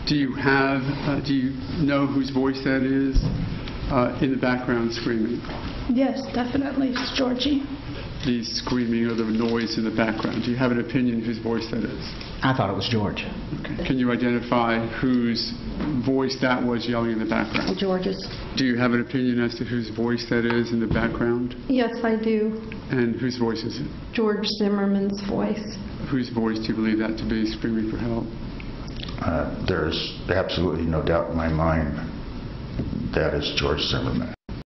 Do you know whose voice that is in the background screaming? Yes, definitely. It's Georgie. The screaming or the noise in the background. Do you have an opinion whose voice that is? I thought it was George. Okay. Can you identify whose voice that was yelling in the background? George's. Do you have an opinion as to whose voice that is in the background? Yes, I do. And whose voice is it? George Zimmerman's voice. Whose voice do you believe that to be screaming for help? There's absolutely no doubt in my mind that is George Zimmerman.